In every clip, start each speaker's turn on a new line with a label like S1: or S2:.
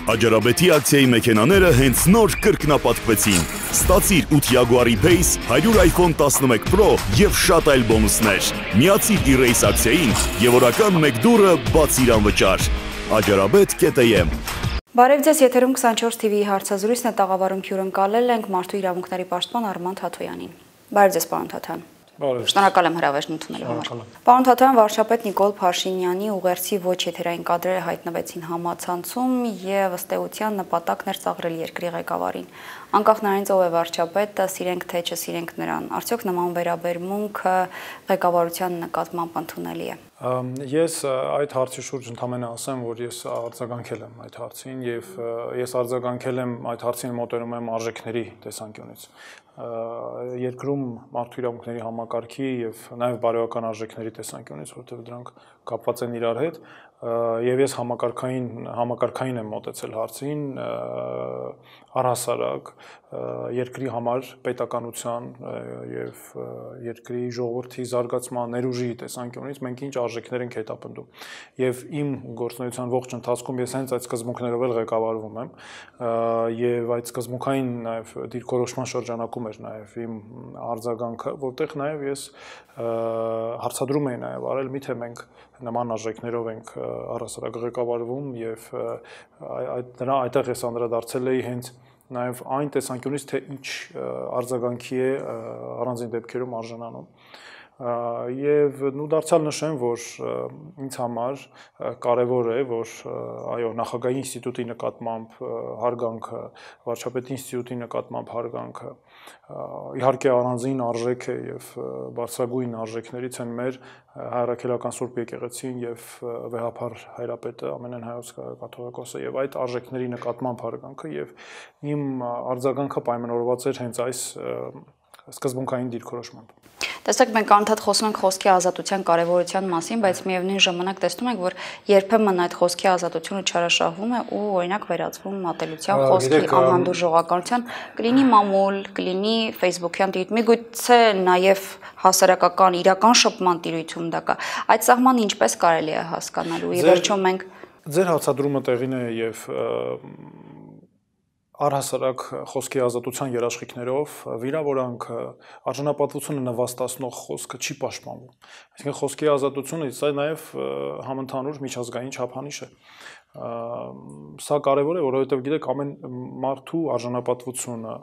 S1: Աջարաբեթի ակցիայի մեքենաները հենց նոր կրկնապատկվեցին։ Ստացիր 8 Jaguar E-Pace, 100 iPhone 11 Pro եւ շատ այլ բոնուսներ։ Միացիր E-Race ակցիային եւ օրական 1 դուրը բացիր անվճար։ Աջարաբեթ.am
S2: Բարև ձեզ, եթերում 24 TV-ի հարցազրույցն է, տաղավարում հյուրընկալել ենք Մարդու իրավունքների պաշտպան Արման Թաթոյանին։ Բարև ձեզ, պարոն Թաթոյան։ Շնորհակալ եմ հրավերն ընդունելու համար։ Պարոն Թաթոյան, վարչապետ Նիկոլ Փաշինյանի ուղերձի ոչ եթերային կադրերը հայտնվեցին համացանցում եւ ըստ էության նպատակն էր ծաղրել երկրի ղեկավարին։ Անկախ նրանից ով է վարչապետը, սիրենք թե չսիրենք նրան, արդյոք նման վերաբերմունքը ղեկավարության նկատմամբ ընդունելի է։
S3: Ես այդ հարցի շուրջ ընդհանրապես ասեմ, որ ես արձագանքել եմ այդ հարցին եւ ես արձագանքել եմ այդ հարցին մոտենում եմ արժեքների տեսանկյունից։ Երկրում մարդու իրավունքների համակարգի եւ նաեւ բարոյական արժեքների տեսանկյունից, որտեղ դրանք կապված են իրար հետ, եւ ես համակարգային եմ մոտեցել հարցին առհասարակ երկրի համար պետականության եւ երկրի ժողովրդի զարգացման ներուժի տեսանկյունից մենք ինչ արժեքներ ենք հետապնդում եւ իմ գործունեության ողջ ընթացքում ես հենց այդ սկզբունքներով էլ ղեկավարվում եմ եւ այդ սկզբունքային նաեւ դիրքորոշման շրջանակում էր նաեւ իմ արձագանքը, որտեղ նաեւ ես հարցադրում էի նաեւ արել միթե մենք նման արժեքներով ենք առհասարակ ղեկավարվում եւ այդտեղ ես անդրադարձել էի հենց նաև այն տեսանկյունից, թե ինչ արձագանքի է առանձին դեպքերում արժանանում։ Եվ դարձյալ նշեմ, որ ինձ համար կարևոր է, որ այո, նախագահի ինստիտուտի նկատմամբ հարգանքը, վարչապետի ինստիտուտի նկատմամբ հարգանքը, իհարկե առանձին արժեք է եւ բարձրագույն արժեքներից են մեր հայրաքելական Սուրբ եկեղեցին եւ վեհափառ հայրապետը Ամենայն հայոց կաթողիկոսը եւ այդ արժեքների նկատմամբ հարգանքը եւ իմ արձագանքը պայմանավորված էր հենց այս սկզբունքային դիրքորոշմամբ։
S2: Տեսեք, մենք անդադ խոսում ենք խոսքի ազատության կարևորության մասին, բայց միևնույն ժամանակ տեսնում ենք, որ երբեմն այդ խոսքի ազատությունը չարաշահվում է ու օրինակ վերածվում ատելության, խոսքի անհանդուր ժողովրդականության, կլինի մամուլ, կլինի Facebook-յան տիրույթ, միգուցե նաև հասարակական իրական շփման տիրույթում դա կա։ Այդ սահմանը ինչպես կարելի է հասկանալու։ Ի վերջո մենք
S3: Ձեր հարցադրումը տեղին է եւ առհասարակ խոսքի ազատության երաշխիքներով վիրավորանքը, արժանապատվությունը նվաստացնող խոսքը չի պաշտպանվում։ Այսինքն խոսքի ազատությունը սա նաև համընդհանուր միջազգային չափանիշ է։ Սա կարևոր է, որովհետև գիտեք, ամեն մարդու արժանապատվությունը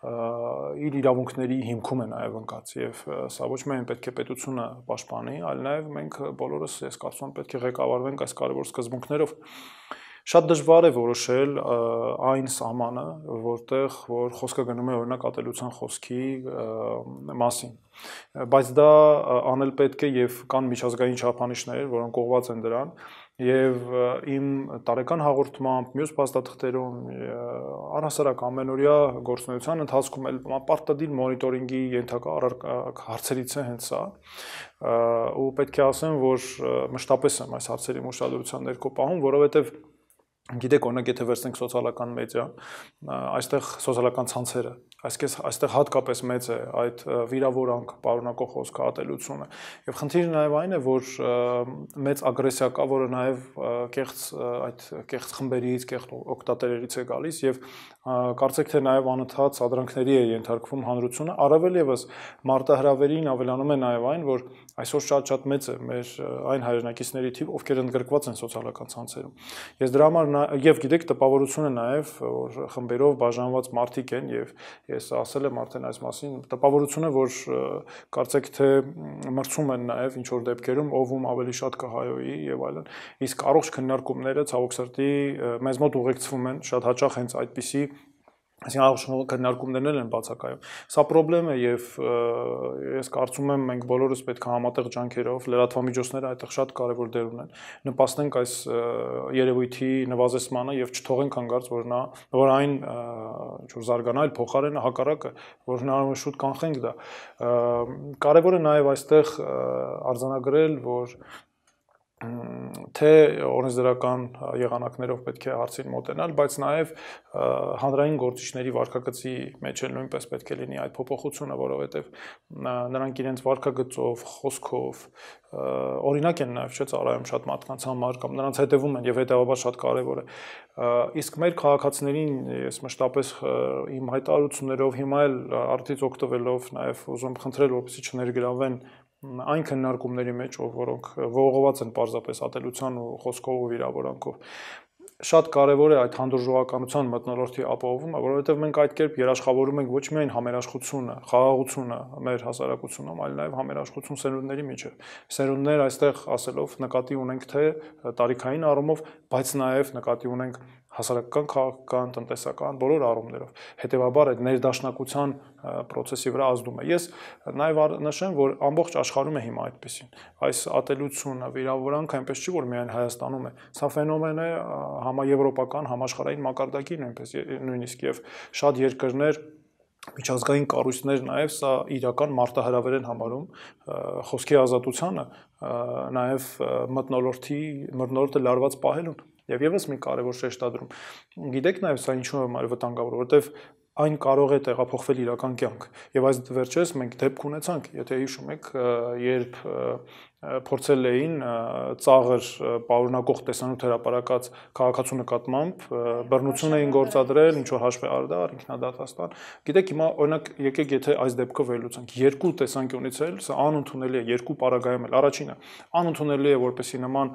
S3: իր իրավունքների հիմքում է նաև ընկած եւ սա ոչ միայն պետք է պետությունը պաշտպանի, այլ նաև մենք բոլորս, ես կարծում եմ, պետք է ղեկավարվենք այս կարևոր սկզբունքներով։ Շատ դժվար է որոշել այն սահմանը, որտեղ որ խոսքը գնում է օրինակ ատելության խոսքի մասին, բայց դա անել պետք է եւ կան միջազգային չափանիշներ, որոնք կողված են դրան եւ իմ տարեկան հաղորդմամբ մյուս փաստաթղթերում առհասարակ ամենօրյա գործունեության ընթացքում էլ պարտադիր մոնիտորինգի ենթակա հարցերից է հենց սա ու պետք է ասեմ, որ մշտապես եմ այս հարցերի ուշադրության ներքո պահում, որովհետեւ Գիտեք, օրինակ, եթե վերցնենք սոցիալական մեդիա, այստեղ սոցիալական ցանցերը, այստեղ հատկապես մեծ է այդ վիրավորանք, պարունակող խոսքը, ատելությունը։ Եվ խնդիրը նաև այն է, որ մեծ ագրեսիա կա, որը նաև կեղծ խմբերից, կեղծ օգտատերերից է գալիս եւ կարծեք թե նաև անընդհատ սադրանքների է ենթարկվում հանրությունը, առավել եւս մարտահրավերին ավելանում է նաև այն, որ այսօր շատ մեծ է մեր այն հայրենակիցների թիվ, ովքեր ընդգրկված են սոցիալական ցանցերում։ Ես դրա համար եւ գիտեք տպավորությունը նաեւ որ խմբերով բաժանված մարդիկ են եւ ես ասել եմ արդեն այս մասին տպավորությունը որ կարծեք թե մրցում են նաեւ ինչ որ դեպքերում ով ավելի շատ կհայոյի եւ այլն իսկ առողջ քննարկումները ցավոք սրտի մեզ մոտ ուղեկցվում են շատ հաճախ հենց այդպիսի Այսինքն առողջ քննարկումներն են բացակայում։ Սա խնդրեմ է եւ ես կարծում եմ մենք բոլորս պետք է համատեղ ջանքերով լրատվամիջոցները այդտեղ շատ կարեւոր դեր ունեն։ Նպաստենք այս երևույթի նվազեցմանը եւ չթողենք հանգարց որ այն ինչ-որ զարգանա, այլ փոխարենը հակառակը, որ հնարավոր շուտ կանխենք դա։ Կարեւոր է նաեւ այստեղ արձանագրել, որ թե օրենսդրական եղանակներով պետք է հարցին մոտենալ, բայց նաև հանրային գործիչների վարքագծի մեջ էլ նույնպես պետք է լինի այդ փոփոխությունը, որովհետև նրանք իրենց վարքագծով, խոսքով օրինակ են նաև չէ՞ ծառայում շատ մարդկանց համար կամ նրանց հետևում են եւ հետեւաբար շատ կարեւոր է։ Իսկ մեր քաղաքացիներին ես մշտապես իմ հայտարարություններով հիմա էլ արդից օգտվելով նաև ուզում խնդրել, որպեսզի չներգրավեն այն քննարկումների մեջ, որոնք ողողված են պարզապես ատելության ու խոսքով ու վիրավորանքով։ Շատ կարևոր է այդ հանդուրժողականության մթնոլորտի ապահովումը, որովհետև մենք այդ կերպ երաշխավորում ենք ոչ միայն համերաշխությունը, խաղաղությունը մեր հասարակությունում, այլ նաև համերաշխություն սերունդների միջև։ Սերունդներ այստեղ ասելով նկատի ունենք թե տարիքային առումով, բայց նաև նկատի ունենք հասարակական, քաղաքական, տնտեսական բոլոր առումներով։ Հետևաբար այդ ներդաշնակության process-ի վրա ազդում է։ Ես նաև նշեմ, որ ամբողջ աշխարհում է հիմա այդպեսին։ Այս ատելությունը, վիրավորանքը այնպես չի, որ միայն Հայաստանում է։ Սա ֆենոմեն է համաեվրոպական, համաշխարհային մակարդակի նույնիսկ եւ շատ երկրներ միջազգային կառույցներ նաև սա իրական մարտահրավեր են համարում խոսքի ազատությանը, նաև մթնոլորտը լարված պահելուն։ Եվ եւս մի կարևոր շեշտադրում։ Գիտեք նաև սա ինչու է վտանգավոր, որովհետև այն կարող է տեղափոխվել իրական կյանք։ Եվ այս վերջերս մենք դեպք ունեցանք, եթե հիշում եք, երբ փորձել էին ծաղր պարունակող տեսանյութ հրապարակած քաղաքացու նկատմամբ բռնություն էին գործադրել, ինչ որ հաշվի արդար, ինքնադատաստան։ Գիտեք, հիմա օրինակ եկեք եթե այս դեպքը վերլուծենք, երկու տեսանկյունից էլ սա անընդունելի է, երկու պարագայում էլ։ Առաջինը, անընդունելի է, որպեսզի նման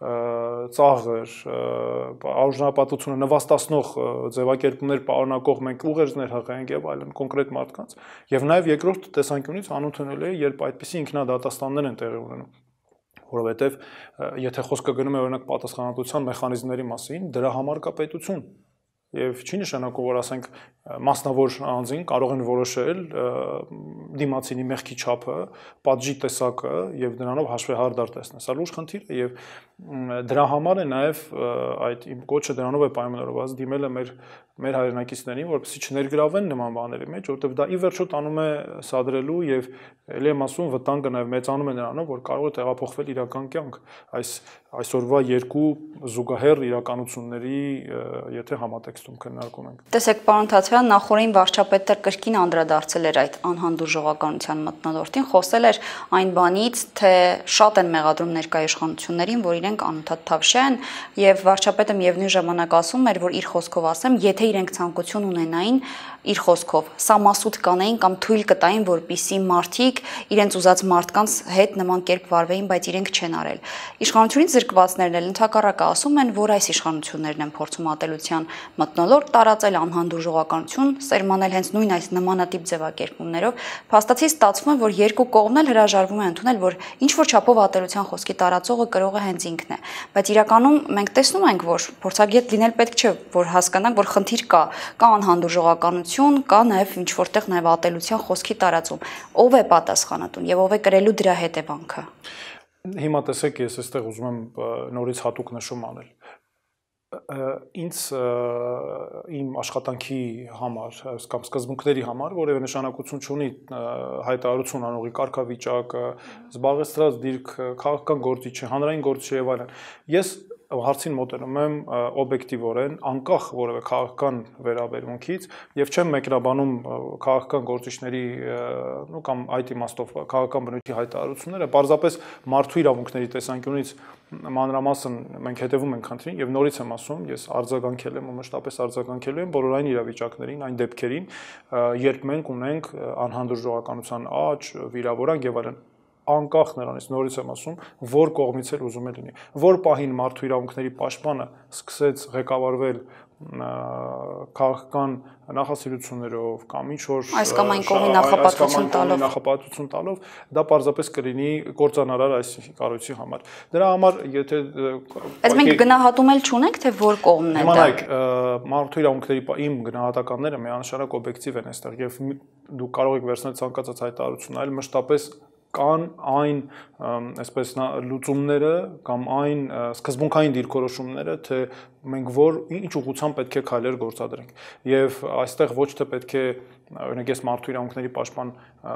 S3: ծաղր, արժանապատվությունը նվաստացնող ձևակերպումներ պարունակող մենք ուղերձներ հղենք եւ այլն կոնկրետ մարդկանց, եւ նաեւ երկրորդ տեսանկյունից անընդունելի է, երբ այդպիսի ինքնադատաստաններ են տեղի ունենում, որովհետեւ եթե խոսքը գնում է օրինակ պատասխանատվության մեխանիզմների մասին, դրա համար կա պետություն։ Եվ չի նշանակում, որ ասենք մասնավոր անձին կարող են որոշել դիմացինի մեղքի չափը, պատժի տեսակը եւ դրանով հաշվեհարդար տեսնել։ Սա լուրջ խնդիր է եւ դրա համար է նաեւ այդ իմ կոչը դրանով է պայմանավորված դիմել է մեր հայրենակիցներին, որպեսզի չներգրավեն նման բաների մեջ, որովհետեւ դա ի վերջո տանում է սադրելու եւ ելի եմ ասում վտանգը նաեւ մեծանում է նրանով, որ կարող է տեղափոխվել իրական կյանք այսօրվա երկու զուգահեռ իրականությունների եթե համատեքստում քննարկում ենք։
S2: Տեսեք, պարոն Թաթևյան, նախորդին վարչապետը կրկին անդրադարձել էր այդ անհանդուրժողականության մթնոլորտին, խոսել էր այն բանից, թե շատ են մեղադրում ներկայ իշխանություններին, որ իրենք անընդհատ թավշյա են, եւ վարչապետը միևնույն ժամանակ ասում էր, որ իր խոսքով ասեմ, եթե իրենք ցանկություն ունենային իր խոսքով սա մասուտ կանեին կամ թույլ կտային, որպիսի մարդիկ իրենց ուզած մարդկանց հետ նման կերպ վարվեին, բայց իրենք չեն արել։ Իշխանությունից զրկվածներն էլ ընդհակառակը ասում են, որ այս իշխանություններն են փորձում ատելության մթնոլորտ տարածել, անհանդուրժողականություն սերմանել հենց նույն այս նմանատիպ ձևակերպումներով։ Փաստացի ստացվում է, որ երկու կողմն էլ հրաժարվում է ընդունել, որ ինչ որ չափով ատելության խոսքի տարածողը կրողը հենց ինքն է։ Բայց իրականում մենք տեսնում ենք, որ փորձագետ լինել պետք չէ, որ հասկանանք, որ խնդիր կա անհանդուրժողականություն, կա նաև ինչ որտեղ նաև ատելության խոսքի տարածում։ Ով է պատասխանատուն եւ ով է կրելու դրա հետևանքը։
S3: Հիմա տեսեք, ես այստեղ ուզում եմ նորից հատուկ նշում անել։ Ինձ իմ աշխատանքի համար կամ սկզբունքների համար որևէ նշանակություն չունի հայտարարություն անողի կարգավիճակը, զբաղեցրած դիրք, քաղաքական գործիչ, հանրային գործիչ եւ այլն։ Ես հարցին մոտենում եմ օբյեկտիվորեն, անկախ որևէ քաղաքական վերաբերմունքից եւ չեմ մեկնաբանում քաղաքական գործիչների կամ այդ իմաստով քաղաքական բնույթի հայտարարությունները, պարզապես մարդու իրավունքների տեսանկյունից մանրամասն մենք հետևում ենք խնդրին եւ նորից եմ ասում, ես արձագանքել եմ ու մշտապես արձագանքելու եմ բոլորային իրավիճակներին, այն դեպքերին, երբ մենք ունենք անհանդուրժողականության աճ, վիրավորանք եւ այլն, անկախ նրանից նորից եմ ասում, որ կողմից էլ ուզում է լինի, որ պահին մարդու իրավունքների պաշտպանը սկսեց ղեկավարվել քաղաքական նախասիրություններով կամ ինչ որ
S2: այս կամ այն կողմի
S3: նախապատվություն տալով, դա պարզապես կլինի կործանարար այս կառույցի համար։ Դրա համար եթե
S2: Բայց մենք գնահատում էլ չունենք, թե որ կողմն է դա։
S3: Իմանայք, մարդու իրավունքների իմ գնահատականները միանշանակ օբյեկտիվ են այստեղ եւ դուք կարող եք վերցնել ցանկացած հայտարարություն, այլ մշտապես կան այն այսպես լուծումները կամ այն սկզբունքային դիրքորոշումները, թե մենք ինչ ուղղությամբ պետք է քայլեր գործադրենք։ Եվ այստեղ ոչ թե պետք է օրինակ ես մարդու իրավունքների պաշտպան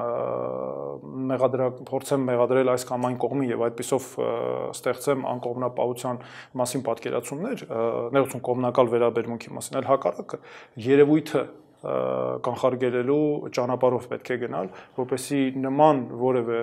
S3: փորձեմ մեղադրել այս կամ այն կողմին եւ այդպիսով ստեղծեմ անկողմնապահության մասին պատկերացումներ, ներողություն կողմնակալ վերաբերմունքի մասին, այլ հակառակը երևույթը կանխարգելելու ճանապարհով պետք է գնալ, որպեսզի նման որևէ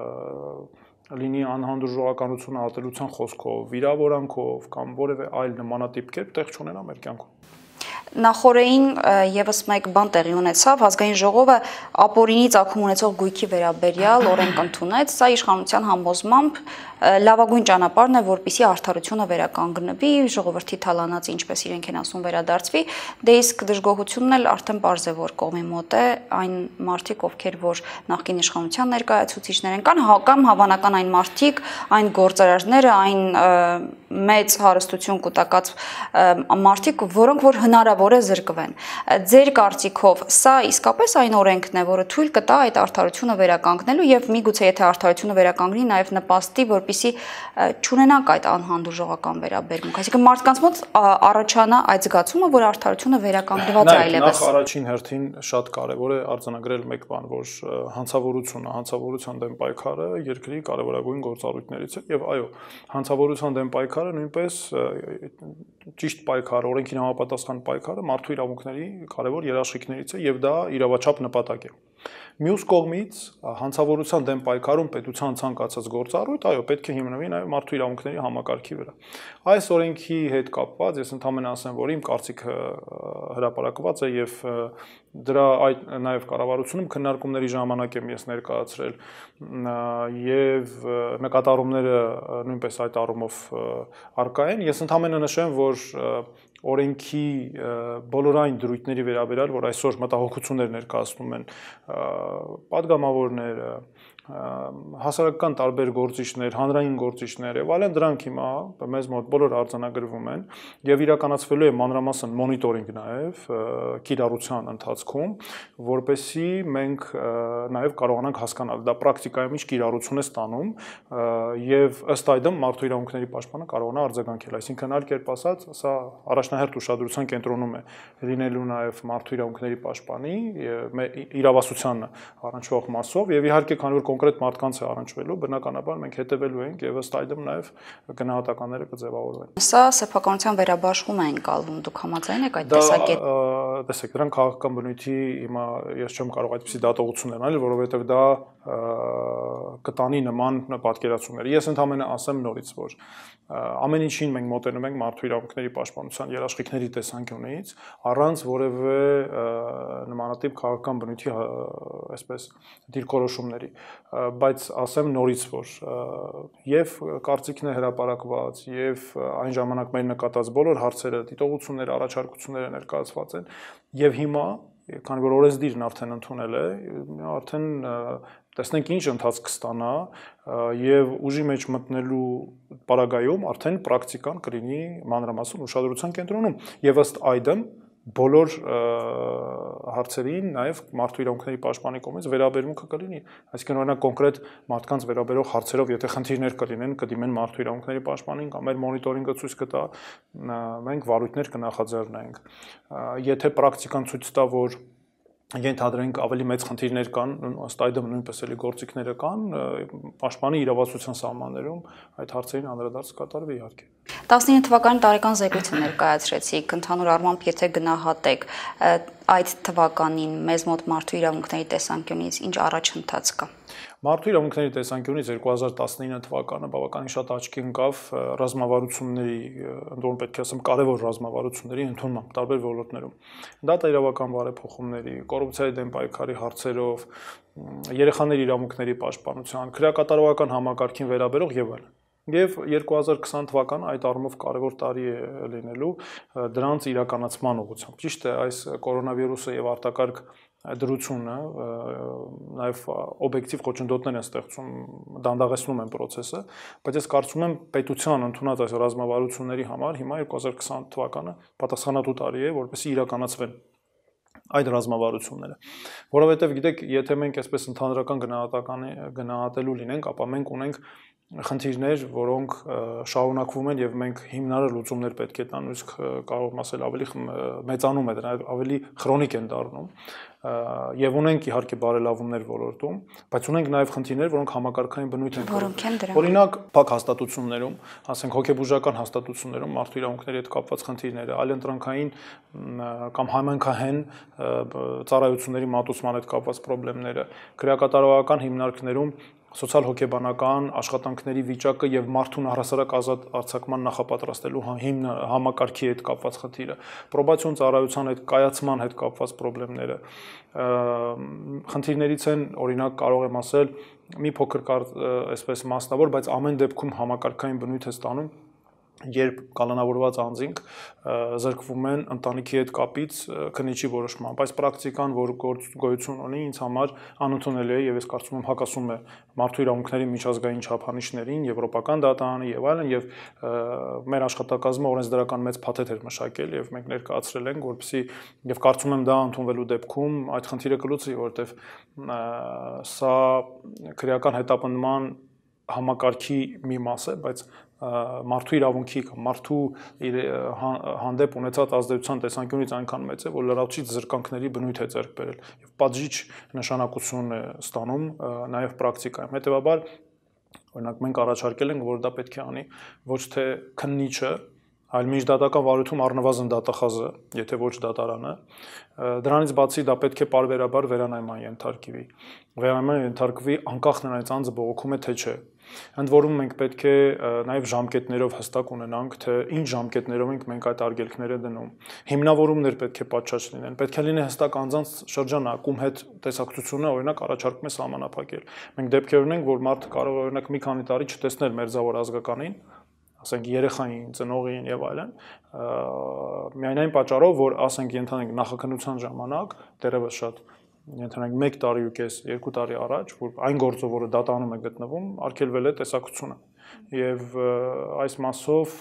S3: լինի անհանդուրժողականություն ատելության խոսքով, վիրավորանքով կամ որևէ այլ նմանատիպ կերպ տեղ չունենա մեր կյանքում։
S2: Նախորդին եւս մեկ բան տեղի ունեցավ, ազգային ժողովը ապօրինի ծագում ունեցող գույքի վերաբերյալ օրենք ընդունեց, սա իշխանության համոզմամբ լավագույն ճանապարհն է, որպեսզի արդարությունը վերականգնվի, ժողովրդի թալանած, ինչպես իրենք են ասում, վերադարձվի, դե իսկ դժգոհությունն էլ արդեն պարզ է, որ կողմի մոտ է այն մարդիկ, ովքեր որ նախկին իշխանության ներկայացուցիչներ են, կամ հավանական այն մարդիկ, այն գործարարները, այն մեծ հարստություն կուտակած մարդիկ, որոնք որ հնարավոր է զրկվեն։ Ձեր կարծիքով սա իսկապես այն օրենքն է, որը թույլ կտա այդ արդարությունը վերականգնելու եւ միգուցե եթե արդարությունը վերականգնի նաեւ նպաստի, որպեսզի չունենանք այդ անհանդուրժողական վերաբերմունք։ Այսինքն մարդկանց մոտ առաջանա այդ զգացումը, որ արդարությունը վերականգնված է այլևս։
S3: Նախ առաջին հերթին շատ կարեւոր է արձանագրել մեկ բան, որ հանցավորության դեմ պայքարը երկրի կարևորագույն գործառույթներից է եւ այո, հանցավորության դեմ պայքարը նույնպես ճիշտ պայքար, օրենքին համապատասխան պայքարը մարդու իրավունքների կարևոր երաշխիքներից է եւ դա իրավաչափ նպատակ է։ Մյուս կողմից հանցավորության դեմ պայքարում պետության ցանկացած գործառույթ, այո, պետք է հիմնվի նաեւ մարդու իրավունքների համակարգի վրա։ Այս օրենքի հետ կապված ես ընդհանրապես ասեմ, որ իմ կարծիքը հրապարակված է եւ դրա այդ նաեւ կառավարությունում քննարկումների ժամանակ եմ ես ներկայացրել եւ նկատառումները նույնպես այդ առումով արկա են։ Ես ընդհանրապես նշեմ, որ օրենքի բոլոր այն դրույթների վերաբերյալ, որ այսօր մտահոգություններ ներկայացնում են падգամավորները, հասարակական տարբեր գործիչներ, հանրային գործիչներ եւ այլն, դրանք հիմա մեզ մոտ բոլոր արձանագրվում են եւ իրականացվելու է մանրամասն մոնիտորինգ նաեւ կիրառության ընթացքում, որպեսզի մենք նաեւ կարողանանք հասկանալ դա պրակտիկայում ինչ կիրառություն է ստանում եւ ըստ այդմ մարդու իրավունքների պաշտպանը կարողանա արձագանքել, այսինքն այլ կերպ ասած, սա առաջնահերթ ուշադրության կենտրոնում է լինելու նաեւ մարդու իրավունքների պաշտպանի իրավասությանը առնչվող մասով եւ իհարկե քանի որ կոնկրետ մարդկանց է առնչվելու, բնականաբար մենք հետևելու ենք եւ ըստ այդմ նաեւ գնահատականները կձևավորվեն։
S2: Սա սեփականության վերաբաշխում է ընկալվում, դուք համաձայն եք այդ տեսակետին։
S3: Տեսեք, դրանք քաղաքական բնույթի հիմա ես չեմ կարող այդպիսի դատողություն ունենալ, որովհետեւ դա կտանի նման պատկերացումներ։ Ես ընդհանրապես ասեմ նորից, որ ամեն ինչին մենք մոտենում ենք մարդու իրավունքների պաշտպանության երաշխիքների տեսանկյունից, առանց որևէ նմանատիպ քաղաքական բնույթի այսպես դիրքորոշումների, բայց ասեմ նորից, որ եւ կարծիքն է հրապարակված եւ այն ժամանակ մեր նկատած բոլոր հարցերը, դիտողությունները, առաջարկությունները ներկայացված են եւ հիմա քանի որ օրենսդիրն արդեն ընդունել է, արդեն տեսնենք ինչ ընթացք կստանա եւ ուժի մեջ մտնելու պարագայում արդեն պրակտիկան կլինի մանրամասն ուշադրության կենտրոնում եւ ըստ այդմ բոլոր հարցերին նաև մարդու իրավունքների պաշտպանի կողմից վերաբերմունքը կլինի, այսինքն օրինակ կոնկրետ մարդկանց վերաբերող հարցերով եթե խնդիրներ կլինեն, կդիմեն մարդու իրավունքների պաշտպանին կամ մեր մոնիտորինգը ցույց կտա, մենք վարույթներ կնախաձեռնենք։ Եթե պրակտիկան ցույց տա, որ ենթադրենք ավելի մեծ խնդիրներ կան, ըստ այդմ նույնպես էլի գործիքները կան, պաշտպանի իրավասության սահմաններում այդ հարցերին անդրադարձ կատարվի իհարկե։
S2: 19 թվականի տարեկան զեկույցը ներկայացրեցիք, ընդհանուր առմամբ եթե գնահատեք այդ թվականին մեզ մոտ մարդու իրավունքների տեսանկյունից ինչ առաջընթաց կա։
S3: Մարդու իրավունքների տեսանկյունից 2019 թվականը բավականին շատ աչքի ընկավ ռազմավարությունների, ընդհանուր պետք է ասեմ կարևոր ռազմավարությունների ընդունմամբ տարբեր ոլորտներում։ Դատաիրավական բարեփոխումների, կոռուպցիայի դեմ պայքարի հարցերով, երեխաների իրավունքների պաշտպանության, քրեակատարողական համակարգին վերաբերող եւ այլն։ Եվ 2020 թվականը այդ առումով կարևոր տարի է լինելու դրանց իրականացման ուղղությամբ։ Ճիշտ է, այս կորոնավիրուսը եւ արտակարգ դրությունը նաև օբյեկտիվ խոչընդոտներ են ստեղծում, դանդաղեցնում են process-ը, բայց ես կարծում եմ պետության ընդունած այս ռազմավարությունների համար հիմա 2020 թվականը պատասխանատու տարի է, որպեսզի իրականացվեն այդ ռազմավարությունները, որովհետև գիտեք, եթե մենք այսպես ընդհանրական գնահատելու լինենք, ապա մենք ունենք խնդիրներ, որոնք շարունակվում են եւ մենք հիմնարար լուծումներ պետք է տան, իսկ կարող եմ ասել ավելի մեծանում է դրանք, ավելի քրոնիկ են դառնում եւ ունենք իհարկե բարելավումներ ոլորտում, բայց ունենք նաեւ խնդիրներ, որոնք համակարգային բնույթ են։ Օրինակ, փակ հաստատություններում, ասենք հոգեբուժական հաստատություններում մարդու իրավունքների հետ կապված խնդիրները, այլընտրանքային կամ համայնքահեն ծառայությունների մատուցման հետ կապված խնդիրները, քրեակատարողական հիմնարկներում սոցիալ-հոգեբանական աշխատանքների վիճակը եւ մարդուն առհասարակ ազատ արձակման նախապատրաստելու համակարգի հետ կապված խնդիրը, պրոբացիոն ծառայության հետ կայացման հետ կապված խնդիրները, խնդիրներից են օրինակ կարող եմ ասել մի փոքր այսպես մասնավոր, բայց ամեն դեպքում համակարգային բնույթ է ստանում, երբ կալանավորված անձինք զրկվում են ընտանիքի հետ կապից քննիչի որոշմամբ, այս պրակտիկան, որ գոյություն ունի, ինձ համար անընդունելի է եւ ես կարծում եմ հակասում է մարդու իրավունքների միջազգային չափանիշներին, եվրոպական դատարանի եւ այլն, եւ մեր աշխատակազմը օրենսդրական մեծ փաթեթ էր մշակել եւ մենք ներկայացրել ենք, որպեսզի եւ կարծում եմ դա ընդունվելու դեպքում այդ խնդիրը կլուծվի, որովհետեւ սա քրեական հետապնդման համակարգի մի մաս է, բայց մարդու իրավունքի կամ մարդու հանդեպ ունեցած ազդեցության տեսանկյունից այնքան մեծ է, որ լրացուցիչ զրկանքների բնույթ է ձեռք բերել եւ պատժիչ նշանակություն է ստանում նաեւ պրակտիկայում։ Հետեւաբար, օրինակ մենք առաջարկել ենք, որ դա պետք է անի ոչ թե քննիչը, այլ միջդատական վարույթում առնվազն դատախազը, եթե ոչ դատարանը, դրանից բացի դա պետք է պարբերաբար վերանայման ենթարկվի։ Վերանայման ենթարկվի անկախ նրանից անձը բողոքում է թե չէ։ Ընդ որում մենք պետք է նաև ժամկետներով հստակ ունենանք, թե ինչ ժամկետներով ենք մենք այդ արգելքները դնում։ Հիմնավորումներ պետք է պատշաճ լինեն, պետք է լինի հստակ անձանց շրջանակում հետ տեսակցությունը, օրինակ առաջարկում է սահմանափակել։ Մենք դեպքեր ունենք, որ մարդը կարող է օրինակ մի քանի տարի չտեսնել մերձավոր ազգականին, ասենք երեխային, ծնողին եւ այլն, միայն այն պատճառով, որ ասենք ենթանենք նախաքննության ժամանակ դեռևս շատ ենթանենք 1 տարի ու կես, 2 տարի առաջ, որ այն գործով, որը դատարանում է գտնվում, արգելվել է տեսակցությունը։ Եվ այս մասով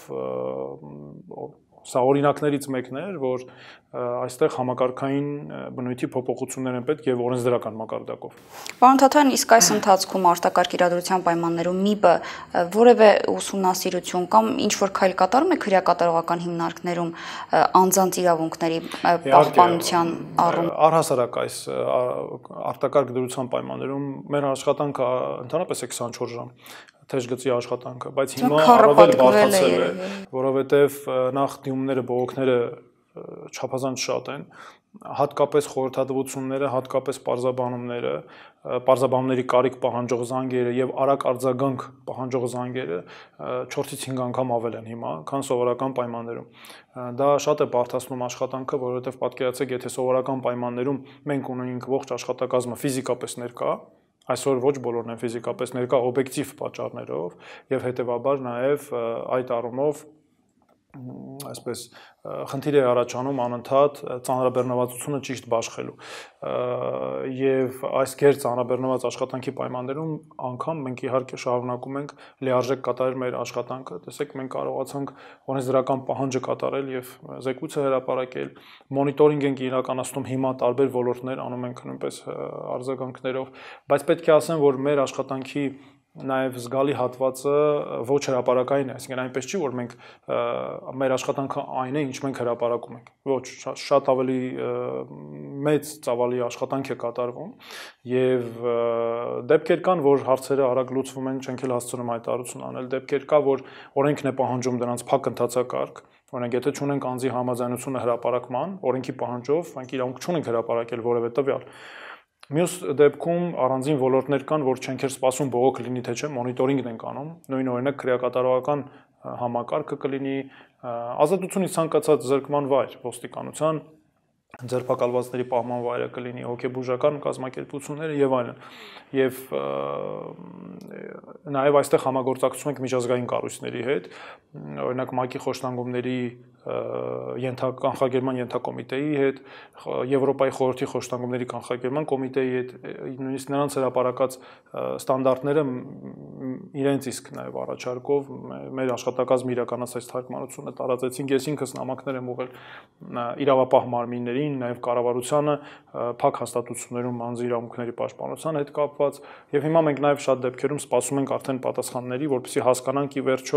S3: սա օրինակներից մեկն էր, որ այստեղ համակարգային բնույթի փոփոխություններ են պետք եւ օրենսդրական մակարդակով։
S2: Պարոն Թաթոյան, իսկ այս ընթացքում արտակարգ իրադրության պայմաններում ՄԻԲ-ը որևէ ուսումնասիրություն կամ ինչ որ քայլ կատարում է քրեակատարողական հիմնարկներում անձանց իրավունքների պահպանության առումով։
S3: Առհասարակ այս արտակարգ դրության պայմաններում մեր աշխատանքը ընդհանրապես է 24 ժամ թեժ գծի աշխատանքը, բայց հիմա առավել բարդացել է, որովհետև նախ դիմումները, բողոքները չափազանց շատ են, հատկապես խորհրդատվությունները, հատկապես պարզաբանումները, պարզաբանումների կարիք պահանջող զանգերը եւ արագ արձագանք պահանջող զանգերը 4-ից 5 անգամ ավել են հիմա, քան սովորական պայմաններում։ Դա շատ է բարդացնում աշխատանքը, որովհետև պատկերացրեք, եթե սովորական պայմաններում մենք ունենք ողջ աշխատակազմը ֆիզիկապես ներկա, այսօր ոչ բոլորն են ֆիզիկապես ներկա օբյեկտիվ պատճառներով եւ հետեւաբար նաեւ այդ առումով այսպես խնդիր է առաջանում անընդհատ ծանրաբեռնվածությունը ճիշտ բաշխելու եւ այս գեր ծանրաբեռնված աշխատանքի պայմաններում անգամ մենք իհարկե շարունակում ենք լիարժեք կատարել մեր աշխատանքը, տեսեք մենք կարողացանք օրենսդրական պահանջը կատարել եւ զեկույցը հրապարակել, մոնիտորինգ ենք իրականացնում հիմա տարբեր ոլորտներ անում ենք նույնպես արձագանքներով, բայց պետք է ասեմ, որ մեր աշխատանքի նաև զգալի հատվածը ոչ հրապարակային է, այսինքն այնպես չի, որ մենք մեր աշխատանքը այն է, ինչ մենք հրապարակում ենք։ Ոչ, շատ ավելի մեծ ծավալի աշխատանք է կատարվում եւ դեպքեր կան, որ հարցերը արագ լուծվում են, չենք էլ հասցնում հայտարարություն անել, դեպքեր կա, որ օրենքն է պահանջում դրանց փակ ընթացակարգ, օրինակ եթե չունենք անձի համաձայնությունը հրապարակման, օրենքի պահանջով մենք իրավունք չունենք հրապարակել որևէ տվյալ։ Մյուս դեպքում առանձին ոլորտներ կան, որ չենք սպասում բողոք լինի թե չէ, մոնիտորինգն ենք անում, նույն օրինակ քրեակատարողական համակարգը կլինի, ազատությունից ցանկացած զրկման վայր, ոստիկանության ձերբակալվածների պահման վայրը կլինի, հոգեբուժական կազմակերպությունները եւ այլն։ Եվ նաեւ այստեղ համագործակցում ենք միջազգային կառույցների հետ, օրինակ ՄԱԿ-ի խոշտանգումների կանխարգելման ենթակոմիտեի հետ, Եվրոպայի խորհրդի խոշտանգումների կանխարգելման կոմիտեի հետ, նույնիսկ նրանց հրապարակած ստանդարտները իրենց իսկ նաև առաջարկով մեր աշխատակազմը իրականացած թարգմանությունը տարածեցինք, ես ինքս նամակներ եմ ուղղել իրավապահ մարմիններին, նաև կառավարությանը, փակ հաստատություններում անձի իրավունքների պաշտպանության հետ կապված, եւ հիմա մենք նաև շատ դեպքերում սպասում ենք արդեն պատասխանների, որպեսզի հասկանանք ի վերջո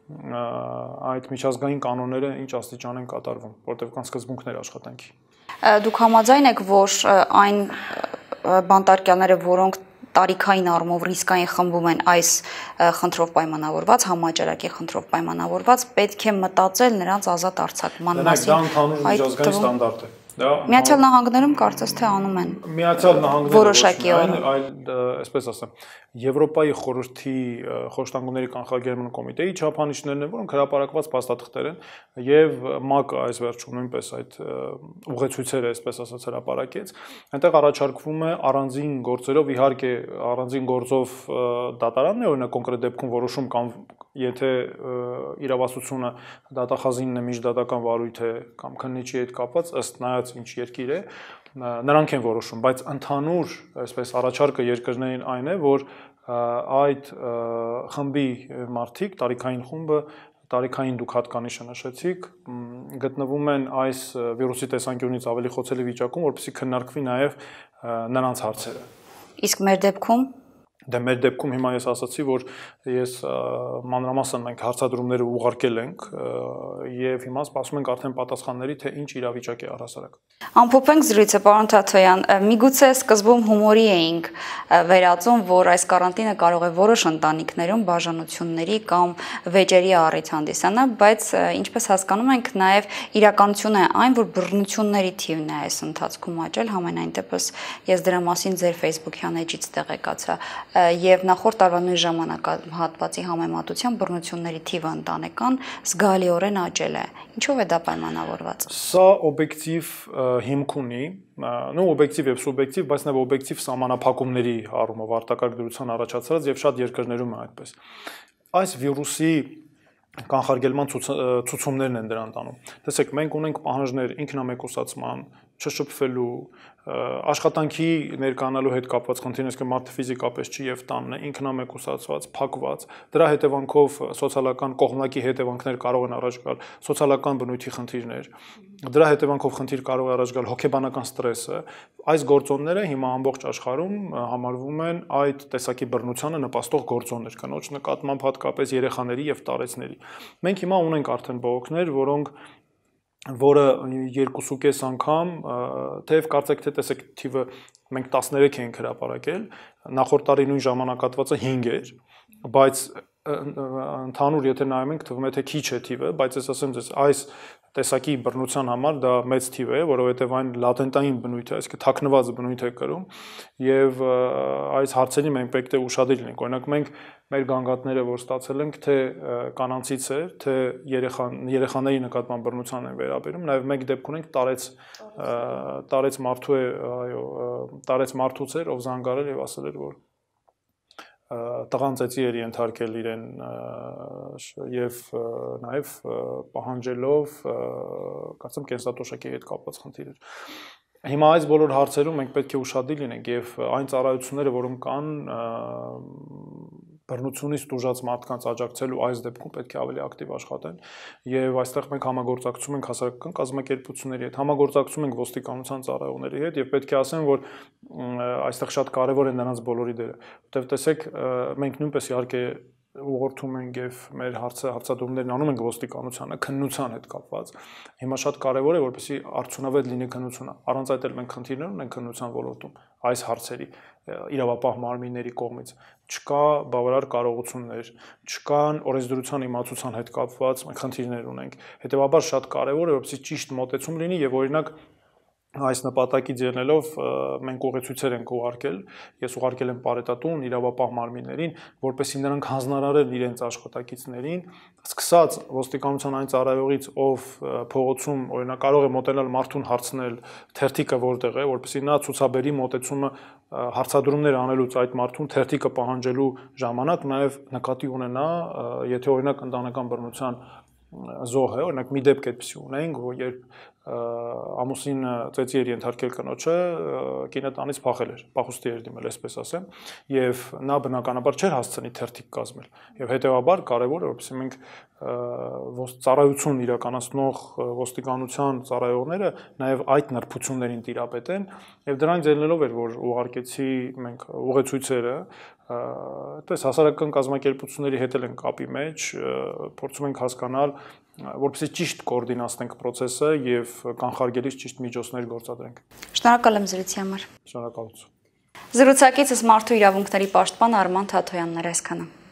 S3: այդ միջազգային կանոնները ինչ աստիճան են կատարվում, որտեղ կան սկզբունքներ աշխատանքի։
S2: Դուք համաձայն եք, որ այն բանտարկյալները, որոնք տարիքային առումով ռիսկային խմբում են այս խնդրով պայմանավորված, համաճարակի խնդրով պայմանավորված, պետք է մտածել նրանց ազատ արձակման մասին։
S3: Դա ընդհանուր միջազգային ստանդարտ է։
S2: Միացյալ Նահանգներում կարծես թե անում են։
S3: Միացյալ Նահանգները
S2: որոշակի
S3: այլ, այսպես ասեմ, Եվրոպայի խորհրդի խոշտանգումների կանխարգելման կոմիտեի չափանիշներն են, որոնք հրապարակված փաստաթղթեր են, եւ ՄԱԿ-ը այս վերջում նույնպես այդ ուղեցույցերը, այսպես ասած, հրապարակեց։ Այնտեղ առաջարկվում է առանձին գործերով, իհարկե առանձին գործով դատարանն է, օրինակ կոնկրետ դեպքում որոշում կամ եթե իրավասությունը դատախազինն է, միջդատական վարույթ է կամ քննիչի հետ կապված, ըստ նայած ինչ երկիր է, նրանք են որոշում, բայց ընդհանուր, այսպես առաջարկը երկրներին այն է, որ այդ խմբի մարդիկ, տարիքային խումբը, տարիքային դուք հատկանիշը նշեցիք, գտնվում են այս վիրուսի տեսանկյունից ավելի խոցելի վիճակում, որպեսզի քննարկվի նաև նրանց հարցերը։
S2: Իսկ մեր դեպքում
S3: Դե մեր դեպքում հիմա ես ասացի, որ ես մանրամասն մենք հարցադրումները ուղարկել ենք եւ հիմա սպասում ենք արդեն պատասխանների, թե ինչ իրավիճակ է առհասարակ։
S2: Ամփոփենք զրույցը, պարոն Թաթոյան, միգուցե սկզբում հումորի էինք վերածում, որ այս կարանտինը կարող է որոշ ընտանիքներում բաժանությունների կամ վեճերի առիթ հանդիսանալ, բայց ինչպես հասկանում ենք, նաեւ իրականություն է այն, որ բռնությունների թիվն է այս ընթացքում աճել, համենայն դեպս ես դրա մասին ձեր Facebook-յան էջից տեղեկացա։ Եվ նախորդ տարվա նույն ժամանակահատվածի համեմատությամբ բռնությունների թիվը ընտանեկան զգալիորեն աճել է։ Ինչով է դա պայմանավորված։
S3: Սա օբյեկտիվ հիմք ունի, օբյեկտիվ եւ սուբյեկտիվ, բայց նաեւ օբյեկտիվ սահմանափակումների առումով արտակարգ դրության առաջացած եւ շատ երկրներում է այդպես։ Այս վիրուսի կանխարգելման ցուցումներն են դրան տանում։ Տեսեք, մենք ունենք պահանջներ ինքնամեկուսացման, չշփվելու, աշխատանքի ներկայանալու հետ կապված խնդիրներ, իսկ մարդը ֆիզիկապես չի եւ տանն է, ինքնամեկուսացված, փակված, դրա հետևանքով սոցիալական կողմնակի հետևանքներ կարող են առաջ գալ, սոցիալական բնույթի խնդիրներ, դրա հետևանքով խնդիր կարող է առաջ գալ հոգեբանական ստրեսը։ Այս գործոնները հիմա ամբողջ աշխարհում համարվում են այդ տեսակի բռնությանը նպաստող գործոններ, կնոջ նկատմամբ հատկապես երեխաների եւ տարեցների։ Մենք հիմա ունենք արդեն բողոքներ, որը 2.5 անգամ, թեև կարծեք թե տեսեք թիվը մենք 13 ենք հրապարակել, նախորդ տարի նույն ժամանակահատվածը 5 էր, բայց ընդհանուր եթե նայում ենք թվում է թե քիչ է թիվը, բայց ես ասեմ ձեզ այս տեսակի բռնության համար դա մեծ թիվ է, որովհետև այն լատենտային բնույթ է, այսինքն թաքնված բնույթ է կրում, եւ այս հարցերի մենք պետք է ուշադիր լինենք։ Օրինակ մենք մեր գանգատները, որ ստացել ենք, թե կանանցից է, թե երեխաների նկատմամբ բռնության են վերաբերում, նաեւ մեկ դեպք ունենք տարեց մարդու է, տարեց մարդուց էր, ով զանգարել եւ ասել էր, որ տղան ծեծի էր ենթարկել իրեն եւ նաեւ պահանջելով կարծեմ կենսատոշակի հետ կապված խնդիր էր։ Հիմա այս բոլոր հարցերում մենք պետք է ուշադիր լինենք եւ այն ծառայությունները, որոնք կան բռնությունից տուժած մարդկանց աջակցելու այս դեպքում պետք է ավելի ակտիվ աշխատեն եւ այստեղ մենք համագործակցում ենք հասարակական կազմակերպությունների հետ, համագործակցում ենք ոստիկանության ծառայողների հետ եւ պետք է ասեմ, որ այստեղ շատ կարեւոր է նրանց բոլորի դերը, որտեղ տեսեք մենք նույնպես իհարկե ուղղորդում ենք եւ մեր հարցադրումներն անում ենք ոստիկանությանը քննության հետ կապված։ Հիմա շատ կարեւոր է, որպեսզի արդյունավետ լինի քննությունը։ Առանց այդ էլ մենք խնդիրներ ունենք քննության ոլորտում այս հարցերի իրավապահ մարմինների կողմից։ Չկա բավարար կարողություններ, չկան օրենսդրության իմացության հետ կապված մենք խնդիրներ ունենք։ Հետևաբար շատ կարեւոր է, որպեսզի ճիշտ մոտեցում լինի եւ օրինակ այս նպատակից ելնելով մենք ուղեցույցեր ենք ուղարկել, ես ուղարկել եմ պարետատուն, իրավապահ մարմիններին, որպեսզի նրանք հանձնարարեն իրենց աշխատակիցներին, սկսած ոստիկանության այն ծառայողից, ով փողոցում օրինակ կարող է մոտենալ մարդուն հարցնել թերթիկը որտեղ է, որպեսզի նա ցուցաբերի մոտեցումը հարցադրումներ անելուց այդ մարդուն թերթիկը պահանջելու ժամանակ նաև նկատի ունենա, եթե օրինակ ընտանեկան բռնության զոհ է, օրինակ մի դեպք այդպեսի ունենք, որ երբ ամուսինը ծեծի էր ենթարկել կնոջը, կինը տանից փախել էր, փախուստի էր դիմել, այսպես ասեմ, եւ նա բնականաբար չէր հասցնի թերթիկ կազմել։ Եվ հետեւաբար կարեւոր է, որպեսզի մենք ծառայություն իրականացնող ոստիկանության ծառայողները նաեւ այդ նրբություններին տիրապետեն, եւ դրանք ձեռնելով էր, որ ուղարկեցի մենք ուղեցույցերը, այդպես հասարակական կազմակերպությունների հետ էլ ենք կապի մեջ, փորձում ենք հասկանալ, որպեսզի ճիշտ կոորդինացնենք process-ը եւ կանխարգելիչ ճիշտ միջոցներ գործադրենք։
S2: Շնորհակալ եմ զրույցի համար։
S3: Շնորհակալություն։
S2: Զրուցակիցս Մարդու իրավունքների պաշտպան Արման Թաթոյանն էր այսքանը։